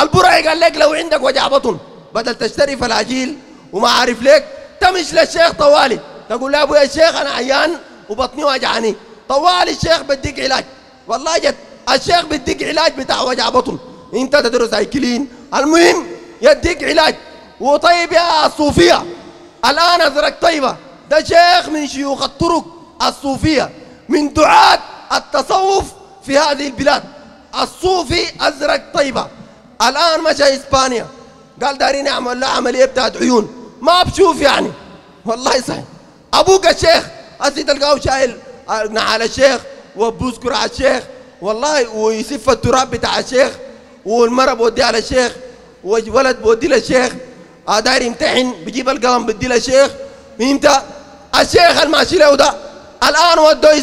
البرعي قال لك لو عندك وجع بطن بدل تشتري فلاجيل وما عارف ليك تمش للشيخ طوالي تقول له ابويا الشيخ انا عيان وبطني وجعاني، طوالي الشيخ بديك علاج. والله جد الشيخ بديك علاج بتاع وجع بطن، انت تدرس هيكلين المهم يديك علاج. وطيب يا الصوفيه الان ازرق طيبه ده شيخ من شيوخ الطرق الصوفيه من دعاة التصوف في هذه البلاد. الصوفي ازرق طيبه الان مشى اسبانيا قال دارين اعمل له عمليه بتاعت عيون ما بشوف يعني. والله صحيح ابوك الشيخ هسي تلقاه شايل نعال الشيخ وبوسكر على الشيخ والله ويسف التراب بتاع الشيخ والمرة بوديها للشيخ والولد بودي للشيخ داير يمتحن بجيب القلم بدي للشيخ. فهمت؟ الشيخ الماشي له ده الان ودوه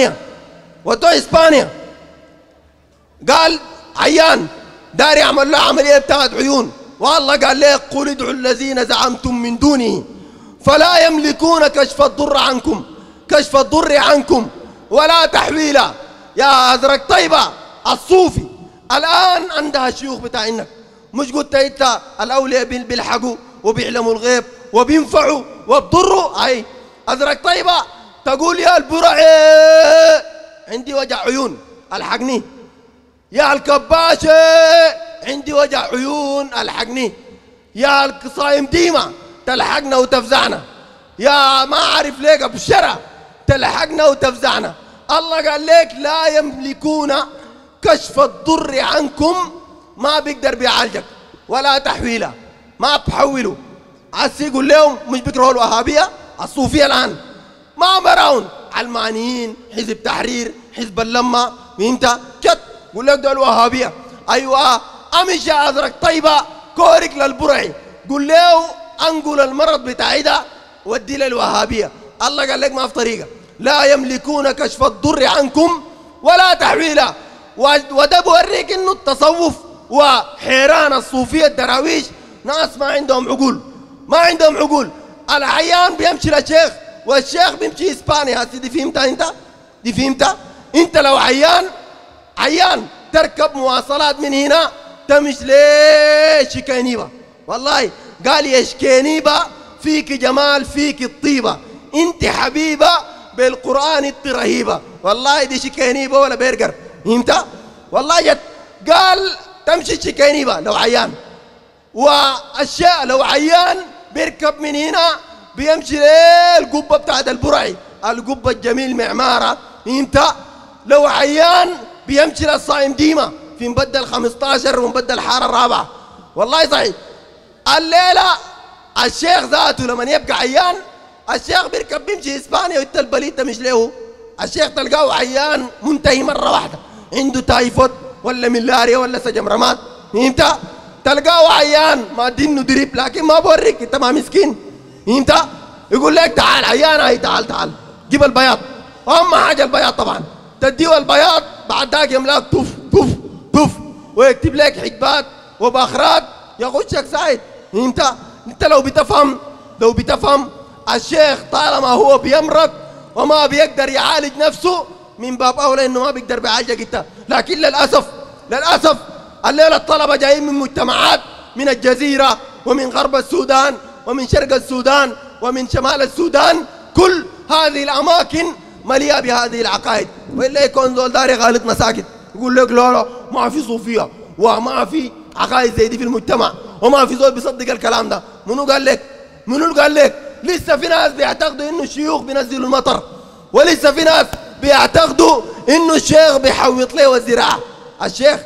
اسبانيا قال عيان داير يعمل له عمليه بتاعت عيون والله قال ليه قل ادعوا الذين زعمتم من دونه فلا يملكون كشف الضر عنكم ولا تحويلا. يا ازرق طيبه الصوفي الان عندها الشيوخ بتاعنا مش قلت انت الاولياء بيلحقوا وبيعلموا الغيب وبينفعوا وبضروا. اي ازرق طيبه تقول يا البرعي عندي وجع عيون الحقني، يا الكباشه عندي وجع عيون الحقني، يا الصايم ديما تلحقنا وتفزعنا، يا ما عارف ليك ابو الشرع تلحقنا وتفزعنا. الله قال لك لا يملكون كشف الضر عنكم ما بيقدر بيعالجك ولا تحويله ما بحولوا. عسي يقول لهم مش بيكرهوا الوهابيه الصوفيه الان ما براون علمانيين حزب تحرير حزب اللمه انت كت يقول لك ده الوهابيه. ايوه امشي يا ازرق طيبه كورك للبرعي قول له انقل المرض بتاعي ده ودي للوهابيه. الله قال لك ما في طريقه لا يملكون كشف الضر عنكم ولا تحويلا. وده بوريك انه التصوف وحيران الصوفيه الدراويش ناس ما عندهم عقول. العيان بيمشي للشيخ والشيخ بيمشي اسبانيا. هسي دي فهمتها؟ انت لو عيان تركب مواصلات من هنا تمش ليه شكينيبه. والله قال يا شكينيبه فيك جمال فيك الطيبه انت حبيبه بالقران انت رهيبه. والله دي شكينيبه ولا برجر فهمت؟ والله جد قال تمشي شكينيبه لو عيان، والشيء لو عيان بيركب من هنا بيمشي للقبه بتاعت البرعي القبه الجميل معماره فهمت؟ لو عيان بيمشي للصايم ديما في مبدل 15 ومبدل حاره الرابعه. والله صحيح الليله الشيخ ذاته لما يبقى عيان الشيخ بيركب بيمشي اسبانيا وانت البليته مش له. الشيخ تلقاه عيان منتهي مره واحده عنده تايفود ولا ملاريا ولا سجم رماد فهمت؟ تلقاه عيان ما دينه دريب لكن ما بوريك انت ما مسكين فهمت؟ يقول لك تعال عيان هاي تعال جيب البياض اهم حاجه البياض طبعا تديه البياض بعد ذاك يملاك توف ويكتب لك حجبات وباخرات يغشك سايد فهمت؟ انت لو بتفهم الشيخ طالما هو بيمرض وما بيقدر يعالج نفسه من باب اولى انه ما بيقدر بيعالجك انت. لكن للاسف الليله الطلبه جايين من مجتمعات من الجزيره ومن غرب السودان ومن شرق السودان ومن شمال السودان كل هذه الاماكن مليئه بهذه العقائد. والا يكون زول داري غالط مساكت يقول لك لا ما في صوفيه وما في عقائد زي دي في المجتمع وما في زول بيصدق الكلام ده. منو قال لك؟ لسه في ناس بيعتقدوا انه الشيوخ بينزلوا المطر، ولسه في ناس بيعتقدوا انه الشيخ بيحوط له الزراعه. الشيخ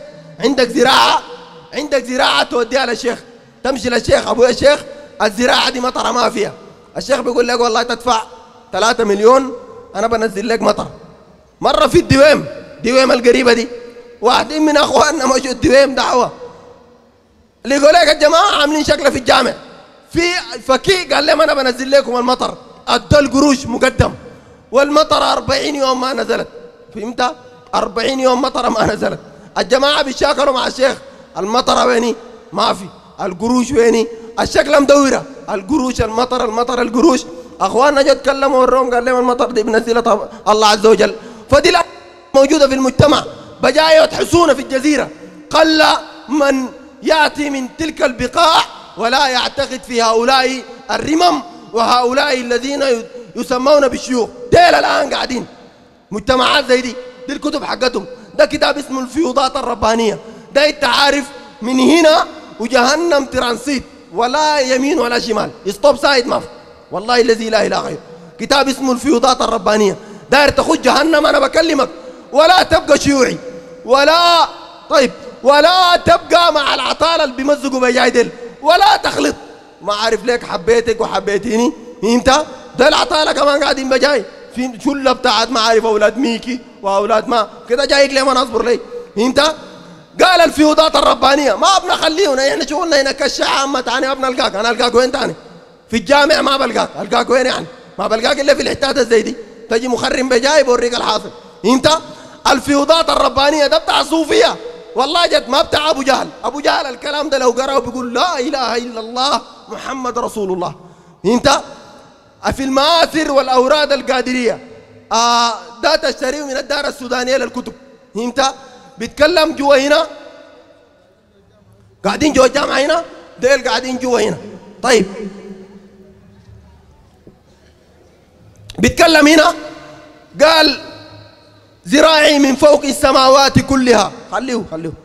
عندك زراعه توديها للشيخ تمشي للشيخ ابويا الشيخ الزراعه دي مطره ما فيها. الشيخ بيقول لك والله تدفع 3 مليون انا بنزل لك مطر. مره في الدويم القريبه دي واحدين من اخواننا مشوا الدويم دعوه اللي يقول لك الجماعه عاملين شكله في الجامع في فكي قال لهم انا بنزل لكم المطر ادى القروش مقدم والمطر 40 يوم ما نزلت فهمت؟ 40 يوم مطر ما نزلت. الجماعه بيشاكلوا مع الشيخ المطر ويني؟ ما في. القروش ويني؟ الشكله مدوره القروش المطر القروش. اخواننا جد تكلموا وروهم قال لهم المطر دي بنزلها الله عز وجل. فدي موجوده في المجتمع بجايه تحسونا في الجزيره قل من يأتي من تلك البقاع ولا يعتقد في هؤلاء الرمم وهؤلاء الذين يسمون بالشيوخ. ديل الآن قاعدين مجتمعات زي دي الكتب حقتهم. ده كتاب اسمه الفيوضات الربانية. ده انت عارف من هنا وجهنم ترانسيت، ولا يمين ولا شمال، ستوب سايد ما في. والله الذي لا اله غيره. كتاب اسمه الفيوضات الربانية. داير تخش جهنم انا بكلمك، ولا تبقى شيوعي ولا طيب ولا تبقى مع العطالة اللي بيمزقوا بجاي ديل، ولا تخلط. ما عارف ليك حبيتك وحبيتيني انت. ده العطالة كمان قاعدين بجاي في شلة بتاعت ما عارف اولاد ميكي واولاد ما كده جايك ليه ما نصبر ليه انت. قال الفيوضات الربانية ما بنخليهنا، احنا شغلنا هنا كالشعة عامة تاني. ما بنلقاك. انا القاك وين تاني؟ في الجامع ما بلقاك. القاك وين يعني؟ ما بلقاك الا في الحتات الزي دي. تجي مخرم بجاي بوريك الحاصل انت. الفيوضات الربانية ده بتاع صوفية والله جد، ما بتاع ابو جهل. ابو جهل الكلام ده لو قرأه بيقول لا اله الا الله محمد رسول الله انت. في المآثر والأوراد القادرية ده تشتريه من الدار السودانية للكتب انت. بيتكلم جوا هنا، قاعدين جوا الجامعة هنا، ديل قاعدين جوا هنا. طيب بيتكلم هنا قال ذراعي من فوق السماوات كلها. خليه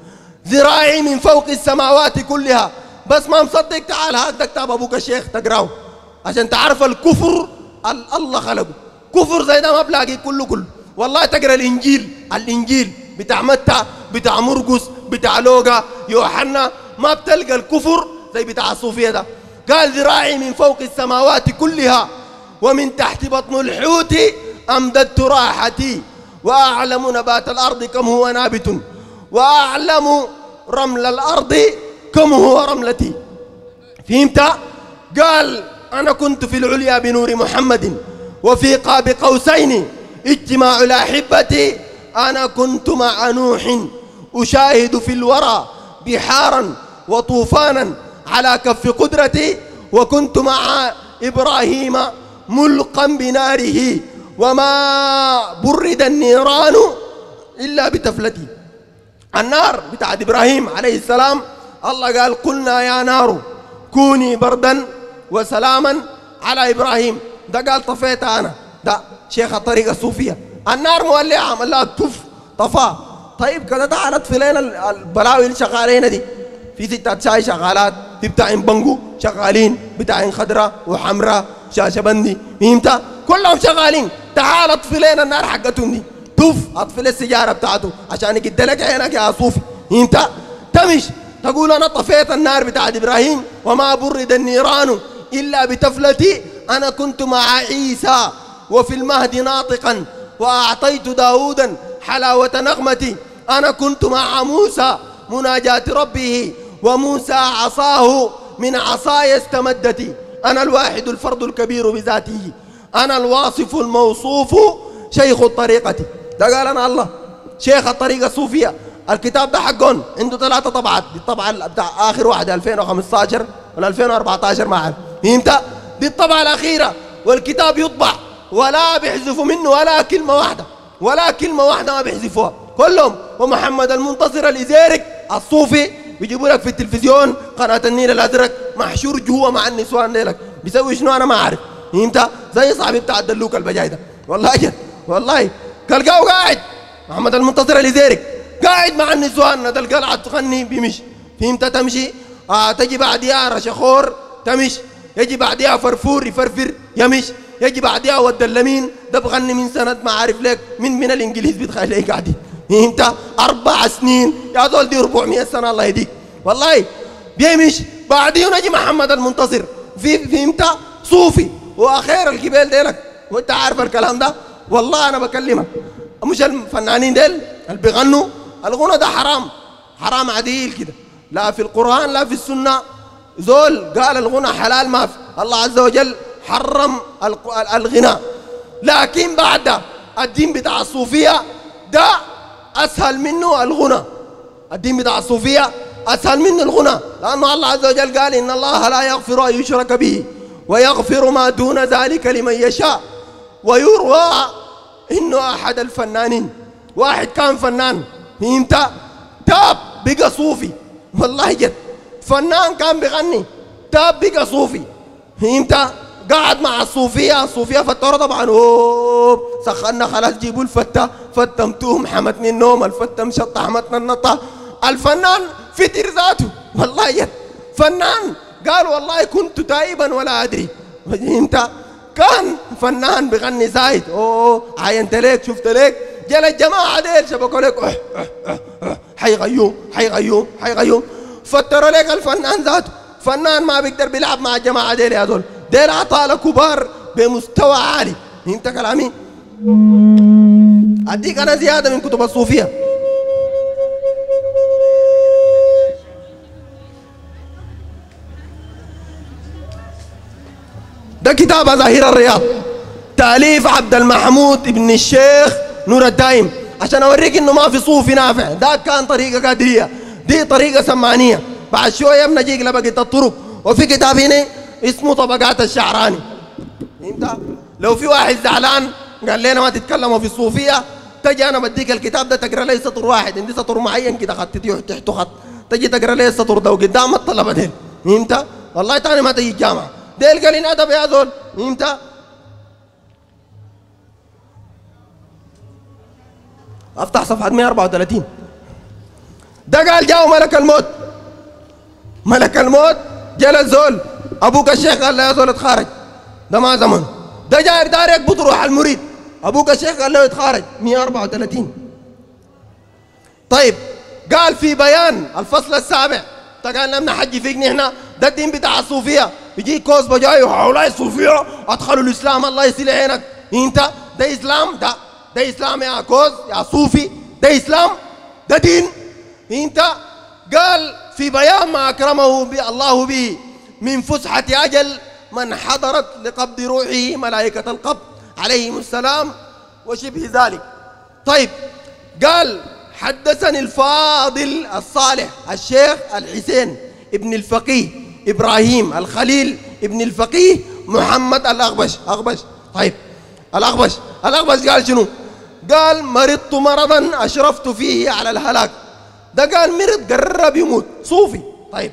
ذراعي من فوق السماوات كلها. بس ما مصدق تعال هات كتاب ابوك الشيخ تقراه عشان تعرف الكفر الله خلقه. كفر زي ده ما بلاقي كله. والله تقرا الانجيل بتاع متى بتاع مرقس بتاع لوقا يوحنا ما بتلقى الكفر زي بتاع الصوفيه ده. قال ذراعي من فوق السماوات كلها ومن تحت بطن الحوت امددت راحتي واعلم نبات الارض كم هو نابت واعلم رمل الارض كم هو رملتي. فهمت؟ قال أنا كنت في العليا بنور محمد وفي قاب قوسين اجتماع الأحبة. أنا كنت مع نوح أشاهد في الورى بحارا وطوفانا على كف قدرتي، وكنت مع إبراهيم ملقا بناره وما برد النيران إلا بتفلتي. النار بتاعت إبراهيم عليه السلام الله قال قلنا يا نار كوني بردا وسلاما على إبراهيم. ده قال طفيتها أنا. ده شيخ الطريقة الصوفية. النار مولعة عمل لها طفاه. طيب كده تعال اطفي لنا البلاوي اللي شغالين دي. في ستات شاي شغالات، في بتاعين بنجو شغالين، بتاعين خضراء وحمراء شاشة بندي فهمت؟ كلهم شغالين. تعال اطفي لنا النار حقتهم دي. اطفي لي السيجارة بتاعته عشان يقد لك عينك يا صوفي فهمت؟ تمش تقول أنا طفيت النار بتاعت إبراهيم وما برد النيران إلا بتفلتي. أنا كنت مع عيسى وفي المهد ناطقا وأعطيت داودا حلاوة نغمتي. أنا كنت مع موسى مناجاة ربه وموسى عصاه من عصاي استمدتي. أنا الواحد الفرد الكبير بذاته، أنا الواصف الموصوف شيخ الطريقة. ده قال أنا الله شيخ الطريقة الصوفية. الكتاب ده حقون عنده 3 طبعات. دي الطبعة بتاع آخر واحدة 2015 ولا 2014 ما أعرف فهمت؟ دي الطبعة الأخيرة. والكتاب يطبع ولا بيحذفوا منه ولا كلمة واحدة ما بيحذفوها كلهم. ومحمد المنتصر الإزيرك الصوفي بيجيبوا لك في التلفزيون قناة النيل الأزرق محشور جوا مع النسوان ليلك بيسوي شنو أنا ما أعرف فهمت؟ زي صاحبي بتاع الدلوك البجاي ده والله جد والله تلقاه قاعد محمد المنتصر الإزيرك قاعد مع النسوان. هذا القلعة تغني بيمشي فهمت؟ تمشي تجي بعديها رشخور تمشي، يجي بعديها فرفور يفرفر يمشي، يجي بعديها والدلمين ده بغني من سنة ما عارف لك من الإنجليز بيتخيل ليه قاعدين فهمت؟ 4 سنين يا دول دي 400 سنة الله يهديك والله بيمشي. بعديه نجي محمد المنتصر فهمت؟ صوفي وأخير القبيل ديلك وانت عارف الكلام ده. والله أنا بكلمك مش الفنانين ديل اللي بيغنوا الغنى ده حرام عديل كده، لا في القرآن لا في السنة. زول قال الغنى حلال ما في. الله عز وجل حرم الغناء. لكن بعد الدين بتاع الصوفية ده أسهل منه الغنى. الدين بتاع الصوفية أسهل منه الغنى، لأنه الله عز وجل قال إن الله لا يغفر أن يشرك به ويغفر ما دون ذلك لمن يشاء. ويروى إنه أحد الفنانين واحد كان فنان فهمت؟ تاب بقى صوفي والله جد فنان كان بيغني تاب بقى صوفي، فهمت؟ قاعد مع الصوفية، الصوفية فترة طبعا، اوه سخنا خلاص جيبوا الفتة، فتة متوهم حمتني النوم، الفتة مشطة حمتنا النطة. الفنان فتر ذاته والله جد فنان، قال والله كنت تائبا ولا أدري، فهمت؟ كان فنان بغني زايد، اوه عاينت ليك شفت ليك، جل الجماعة ديل شبكوا لك حي غيوم حي غيوم حي غيوم، فتروا لك الفنان ذاته. فنان ما بيقدر بيلعب مع الجماعة ديل يا دول، ديل عطالة كبار بمستوى عالي، فهمت كلامي؟ أديك أنا زيادة من كتب الصوفية. ده كتاب ظاهر الرياض تأليف عبد المحمود ابن الشيخ نور الدايم، عشان أوريك إنه ما في صوفي نافع. ده كان طريقة قادرية، دي طريقة سمانية، بعد شوية بنجيك لبقية الطرق. وفي كتاب هنا اسمه طبقات الشعراني، انت لو في واحد زعلان قال لنا ما تتكلموا في الصوفية، تجي أنا بديك الكتاب ده تقرأ لي سطر واحد، عندي سطر معين كده خط تحته خط، تجي تقرأ لي السطر ده وقدام الطلبة ديل، فهمت؟ والله تاني ما تجي الجامعة ديل قالين أدب يا زول، فهمت؟ افتح صفحة 134. ده قال جاء ملك الموت، ملك الموت جل الزول، ابوك الشيخ قال له يا زول اتخارج، ده ما زمن، ده جاي دار يقبض روح المريد، ابوك الشيخ قال له اتخارج 134. طيب قال في بيان الفصل السابع، قال لنا حجي فيقني هنا، ده الدين بتاع الصوفية، يجي كوز بجاي هؤلاء الصوفية ادخلوا الاسلام، الله يسيل عينك، انت ده اسلام، ده اسلام يا كوز يا صوفي، ده اسلام، ده دين، انت؟ قال في بيان ما اكرمه الله به من فسحة اجل من حضرت لقبض روحه ملائكة القبض عليهم السلام وشبه ذلك. طيب قال حدثني الفاضل الصالح الشيخ الحسين ابن الفقيه ابراهيم الخليل ابن الفقيه محمد الأغبش. طيب الأغبش قال شنو؟ قال مرضت مرضا أشرفت فيه على الهلاك، ده قال مرض قرب يموت، صوفي. طيب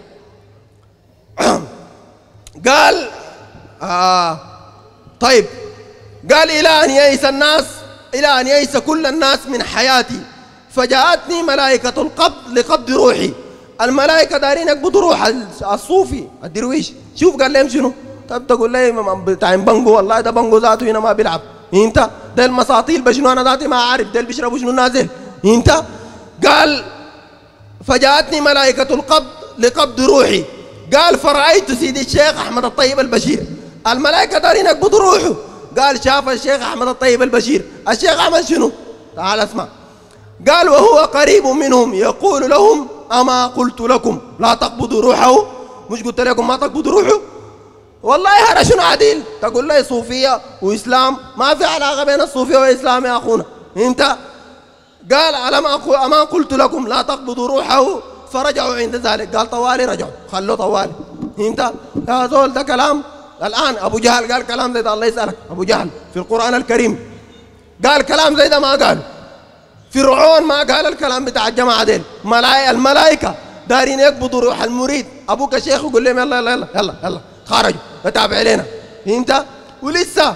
قال طيب قال إلى أن يئس كل الناس من حياتي، فجاءتني ملائكة القبض لقبض روحي. الملائكة دارين يقبضوا روح الصوفي الدرويش. شوف قال لهم شنو؟ طب تقول لي بتاع بانجو، والله ده بانجو ذاته هنا ما بيلعب، انت ده المساطيل بشنو انا ذاتي ما عارف، ده اللي بيشربوا شنو نازل، انت؟ قال فجاءتني ملائكة القبض لقبض روحي، قال فرأيت سيدي الشيخ أحمد الطيب البشير. الملائكة دارين يقبضوا روحه، قال شاف الشيخ أحمد الطيب البشير. الشيخ عمل شنو؟ تعال اسمع. قال وهو قريب منهم يقول لهم أما قلت لكم لا تقبضوا روحه؟ مش قلت لكم ما تقبضوا روحه؟ والله هذا شنو عديل؟ تقول لي صوفية وإسلام، ما في علاقة بين الصوفية والإسلام يا أخونا، انت؟ قال أما قلت لكم لا تقبضوا روحه؟ فرجعوا عند ذلك. قال طوالي رجعوا، خلوا طوالي، انت يا زول ده كلام. الآن أبو جهل قال كلام زي ده، الله يسألك، أبو جهل في القرآن الكريم قال كلام زي ده ما قاله. فرعون ما قال الكلام بتاع الجماعة ديل. الملائكة دارين يقبضوا روح المريد، أبوك الشيخ يقول لهم يلا يلا يلا يلا يلا خرجوا تتابع علينا، انت؟ ولسه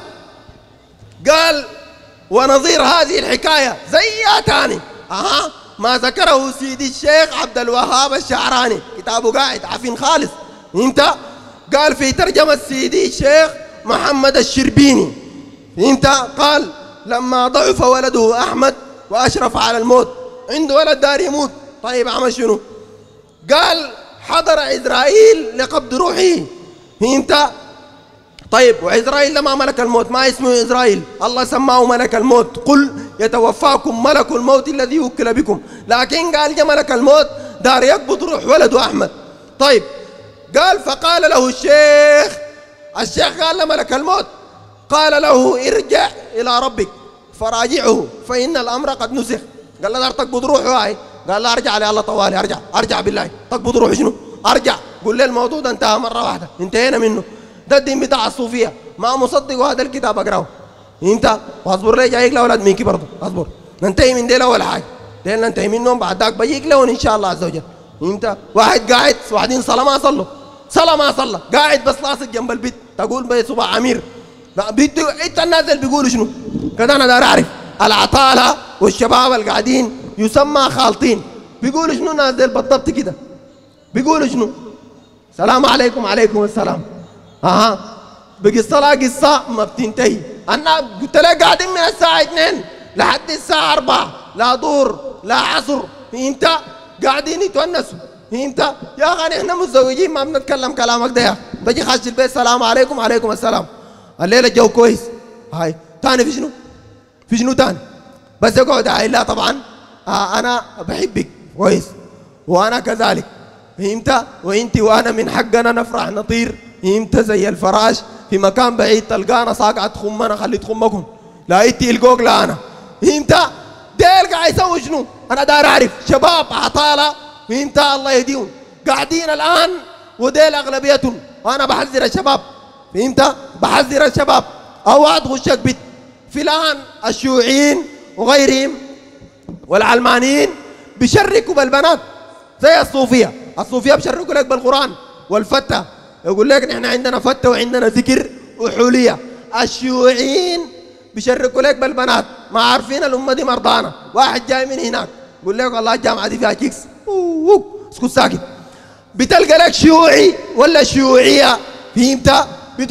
قال ونظير هذه الحكاية زيها تاني ما ذكره سيدي الشيخ عبد الوهاب الشعراني، كتابه قاعد عفين خالص، انت؟ قال في ترجمة سيدي الشيخ محمد الشربيني، انت؟ قال لما ضعف ولده أحمد وأشرف على الموت، عنده ولد دار يموت، طيب عمل شنو؟ قال حضر عزرائيل لقبض روحه، انت؟ طيب وعزرائيل ده ما ملك الموت، ما اسمه عزرائيل، الله سماه ملك الموت، قل يتوفاكم ملك الموت الذي وكل بكم، لكن قال جاء ملك الموت دار يقبض روح ولده أحمد. طيب قال فقال له الشيخ قال لملك الموت، قال له ارجع إلى ربك فراجعه فإن الأمر قد نسخ. قال له دار تقبض روحه هاي، قال له ارجع لي الله طوالي، ارجع بالله، تقبض روحه شنو؟ ارجع قول لي الموضوع ده انتهى مرة واحدة، انتهينا منه، ده الدين بتاع الصوفية، ما مصدق هذا الكتاب اقراه، انت؟ واصبر لي جايك لاولاد ميكي برضه، اصبر ننتهي من ديل اول حاجة، ديل ننتهي منهم بعد ذاك بيجيك لهم ان شاء الله عز وجل، انت واحد قاعد واحدين صلاه ما صلوا، صلاه ما صلى، قاعد بس لاصق جنب البيت تقول بي صباح عمير. انت الناس اللي بيقولوا شنو كده؟ انا داير اعرف العطاله والشباب اللي قاعدين يسمى خالطين بيقولوا شنو الناس ديل بالضبط كده؟ بيقولوا شنو؟ السلام عليكم. وعليكم السلام. بقي الصلاه قصه ما بتنتهي. انا قلت لك قاعدين من الساعه 2 لحد الساعه 4، لا ظهر لا عصر، انت قاعدين يتونسوا. انت يا اخي احنا متزوجين ما بنتكلم كلامك ده يا اخي. بجي خش البيت السلام عليكم. وعليكم السلام. الليله الجو كويس. هاي تاني في شنو؟ في شنو تاني؟ بس يقعد عايل لا طبعا انا بحبك كويس وانا كذلك، فهمت؟ وانت وانا من حقنا نفرح نطير، فهمت؟ زي الفراش في مكان بعيد تلقانا ساقعة خمنا خليت خمكم، لا انت القوق لا انا، فهمت؟ ديل قاعد يسوي شنو؟ انا داير اعرف شباب عطاله، فهمت؟ الله يهديهم قاعدين الان وديل اغلبيتهم، وانا بحذر الشباب، فهمت؟ بحذر الشباب اوعى تغشك بيت. في الان الشيوعيين وغيرهم والعلمانيين بيشركوا بالبنات زي الصوفيه بيشركوا لك بالقران والفتة، يقول لك نحن عندنا فتة وعندنا ذكر وحوليه. الشيوعيين بيشركوا لك بالبنات، ما عارفين الامه دي مرضانه. واحد جاي من هناك يقول لك والله الجامعه دي فيها كيكس، اسكت ساكت. بتلقى لك شيوعي ولا شيوعيه، فهمت؟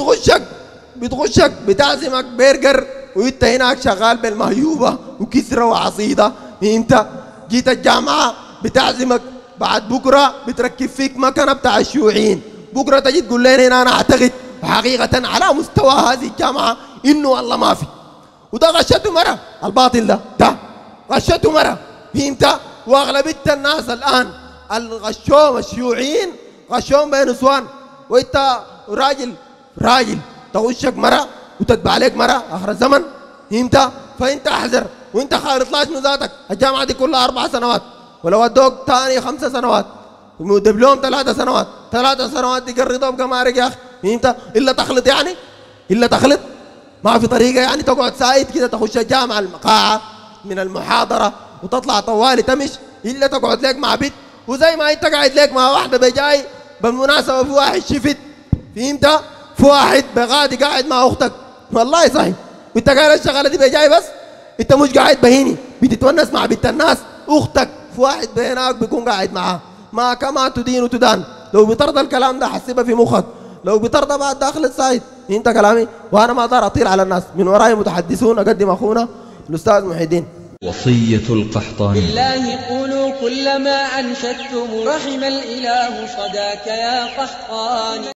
بتغشك بتعزمك برجر وانت هناك شغال بالمهيوبه وكسره وعصيده، فهمت؟ جيت الجامعه بتعزمك، بعد بكره بتركب فيك مكنه بتاع الشيوعيين، بكره تجي تقول لنا هنا انا اعتقد حقيقه على مستوى هذه الجامعه انه والله ما في. وده غشته مره، الباطل ده غشته مره، فهمت؟ واغلبيه الناس الان الغشوم الشيوعيين غشوم بين نسوان، وانت راجل تغشك مره وتتبع عليك مره اخر الزمن، فهمت؟ فانت احذر. وانت خالط لا شنو ذاتك، الجامعه دي كلها 4 سنوات، ولو ادوك ثاني 5 سنوات ودبلوم 3 سنوات، 3 سنوات دي قريتهم بقمارك يا اخي، فهمت؟ الا تخلط يعني، الا تخلط، ما في طريقه يعني تقعد سايد كده تخش الجامعه المقاعه من المحاضره وتطلع طوالي تمش، الا تقعد لك مع بنت. وزي ما انت قاعد لك مع واحده بجاي بالمناسبه، في واحد شفت، فهمت؟ في واحد بغادي قاعد مع اختك، والله صحيح، وانت قاعد الشغله دي بجاي، بس انت مش قاعد بهيني بتتونس مع بنت الناس اختك، في واحد بهناك بيكون قاعد معاه. ما كما تدين وتدان. لو بترضى الكلام ده حسبها في مخك، لو بترضى بعد داخل السايد، انت كلامي. وانا ما اقدر اطير على الناس، من وراي متحدثون. اقدم اخونا الاستاذ محي الدين. وصية القحطاني: بالله قولوا كل ما أنشدتم، رحم الإله صداك يا قحطاني.